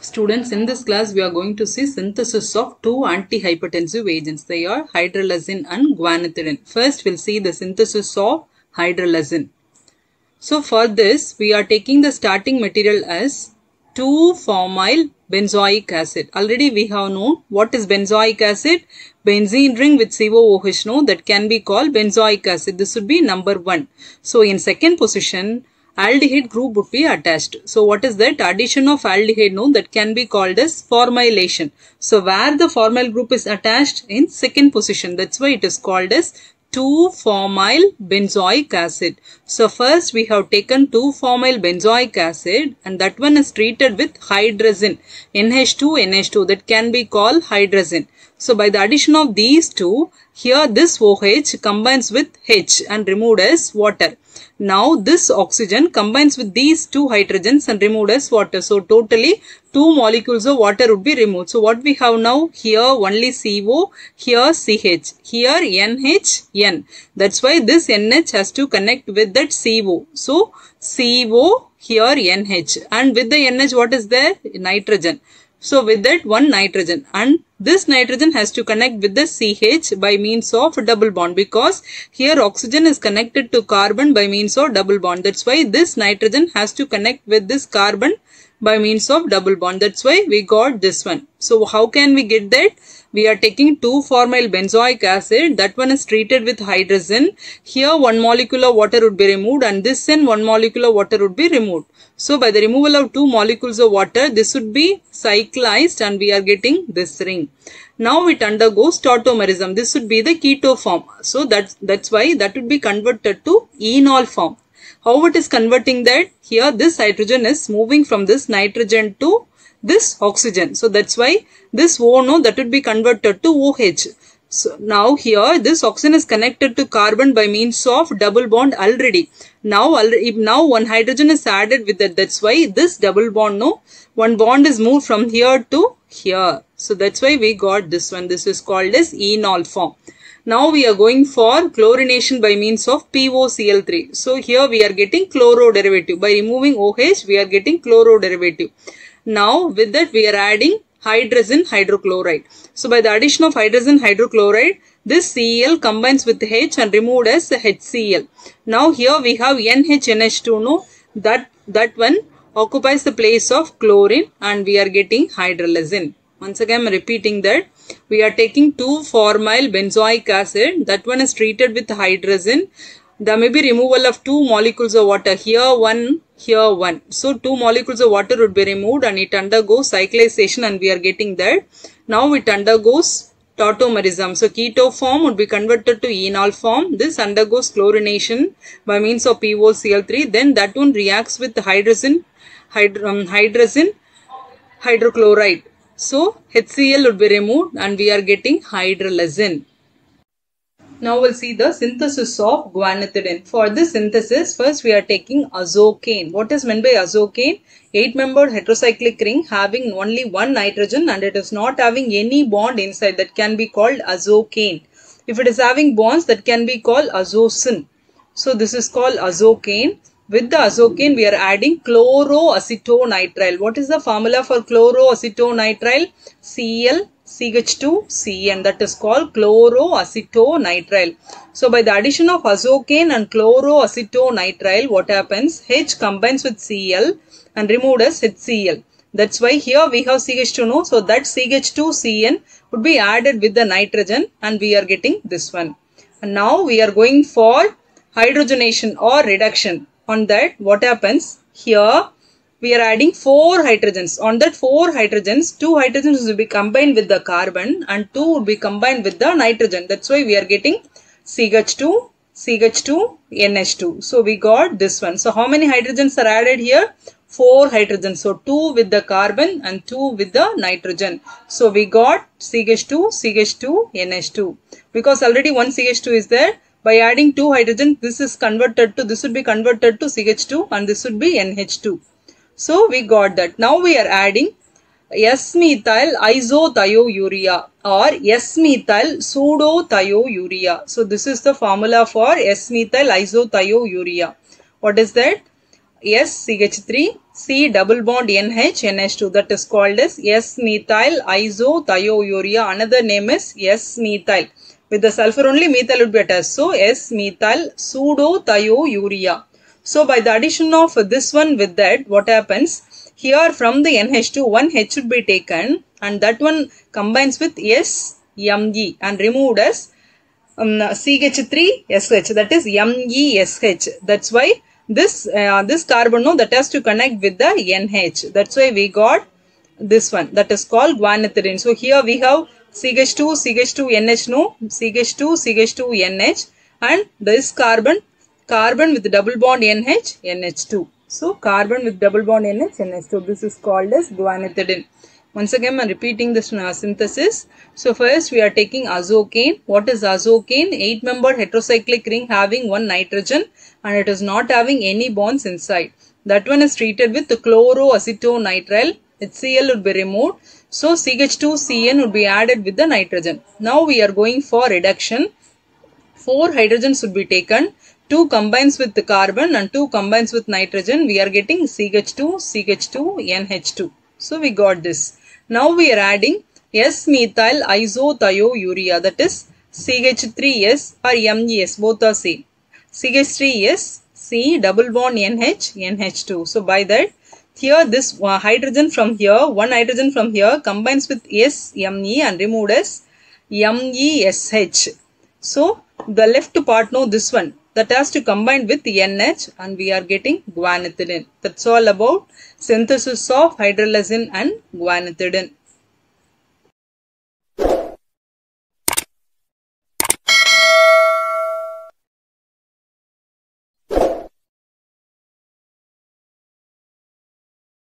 Students, in this class we are going to see synthesis of two antihypertensive agents. They are hydralazine and guanethidine. First we'll see the synthesis of hydralazine. So for this we are taking the starting material as 2-formyl benzoic acid. Already we have known what is benzoic acid. Benzene ring with COOH, no, that can be called benzoic acid. This would be number 1. So in second position, aldehyde group would be attached. So what is that? Addition of aldehyde, no, that can be called as formylation. So where the formyl group is attached? In second position. That's why it is called as 2-formyl benzoic acid. So first we have taken 2-formyl benzoic acid and that one is treated with hydrazine. NH2, that can be called hydrazine. So by the addition of these two, here this OH combines with H and removed as water. Now this oxygen combines with these two hydrogens and removed as water. So totally 2 molecules of water would be removed. So what we have now? Here only CO, here CH, here NH, N. That's why this NH has to connect with that CO. So CO, here NH, and with the NH what is there? Nitrogen. So with that one nitrogen, and this nitrogen has to connect with the CH by means of double bond, because here oxygen is connected to carbon by means of double bond. That's why this nitrogen has to connect with this carbon by means of double bond. That's why we got this one. So how can we get that? We are taking 2-formyl benzoic acid. That one is treated with hydrazine. Here 1 molecule of water would be removed and this end 1 molecule of water would be removed. So by the removal of 2 molecules of water, this would be cyclized and we are getting this ring. Now it undergoes tautomerism. This would be the keto form. So that's why that would be converted to enol form. How it is converting that? Here this hydrogen is moving from this nitrogen to this oxygen. So that's why this O, no, that would be converted to OH. So now here this oxygen is connected to carbon by means of double bond already. Now one hydrogen is added with that. That's why this double bond, no, one bond is moved from here to here. So that's why we got this one. This is called as enol form. Now we are going for chlorination by means of POCl3. So here we are getting chloro derivative. By removing OH, we are getting chloro derivative. Now with that we are adding hydrazine hydrochloride. So by the addition of hydrazine hydrochloride, this Cl combines with H and removed as HCl. Now here we have NHNH2, no, that one occupies the place of chlorine and we are getting hydralazine. Once again I am repeating that we are taking 2-formyl benzoic acid. That one is treated with hydrazine. There may be removal of 2 molecules of water. Here 1, here 1. So 2 molecules of water would be removed and it undergoes cyclization and we are getting that. Now it undergoes tautomerism. So keto form would be converted to enol form. This undergoes chlorination by means of POCl3. Then that one reacts with hydrazine hydrochloride. So HCl would be removed and we are getting hydralazine. Now we'll see the synthesis of guanethidine. For this synthesis, first we are taking azokane. What is meant by azokane? 8-membered heterocyclic ring having only one nitrogen and it is not having any bond inside. That can be called azokane. If it is having bonds, that can be called azosine. So this is called azokane. With the azokane, we are adding chloroacetonitrile. What is the formula for chloroacetonitrile? Cl CH2CN, that is called chloroacetonitrile. So by the addition of azokane and chloroacetonitrile, what happens? H combines with Cl and removed as HCl. That's why here we have CH2, no? So that CH2CN would be added with the nitrogen and we are getting this one. And now we are going for hydrogenation or reduction. On that, what happens? Here we are adding 4 hydrogens. On that 4 hydrogens, 2 hydrogens will be combined with the carbon and 2 will be combined with the nitrogen. That's why we are getting CH2, CH2, NH2. So we got this one. So how many hydrogens are added here? 4 hydrogens. So 2 with the carbon and 2 with the nitrogen. So we got CH2, CH2, NH2. Because already one CH2 is there. By adding 2 hydrogens, this would be converted to CH2 and this would be NH2. So we got that. Now we are adding S-methyl isothiourea or S-methyl pseudothiourea. So this is the formula for S-methyl isothiourea. What is that? SCH3, C double bond NH, NH2. That is called as S-methyl isothiourea. Another name is S-methyl. With the sulfur only, methyl would be attached. So, S-methyl pseudothiourea. So, by the addition of this one with that, what happens? Here from the NH2, one H should be taken and that one combines with SMe and removed as CH3SH, that is MESH. That's why this carbon, no, that has to connect with the NH. That's why we got this one, that is called guanethidine. So here we have CH2NH, no, CH2NH, and this carbon with double bond NH, NH2. So carbon with double bond NH, NH2. This is called as guanethidine. Once again, I am repeating this synthesis. So first we are taking azokane. What is azokane? 8-membered heterocyclic ring having one nitrogen and it is not having any bonds inside. That one is treated with the chloroacetonitrile. HCl would be removed. So CH2CN would be added with the nitrogen. Now we are going for reduction. 4 hydrogens would be taken. 2 combines with the carbon and 2 combines with nitrogen. We are getting CH2, NH2. So we got this. Now we are adding S-methyl isothiourea, that is CH3S or MES, both are same. CH3S, C double bond NH, NH2. So by that, here this hydrogen from here, one hydrogen from here combines with SMe and removed as MESH. So the left part, no, this one, that has to combine with NH and we are getting guanethidine. That's all about synthesis of hydrolysine and guanethidine.